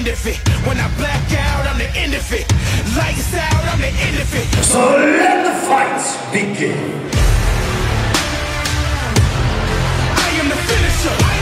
end of it. When I black out, I'm the end of it. Lights out, I'm the end of it. So let the fights begin. I am the finisher.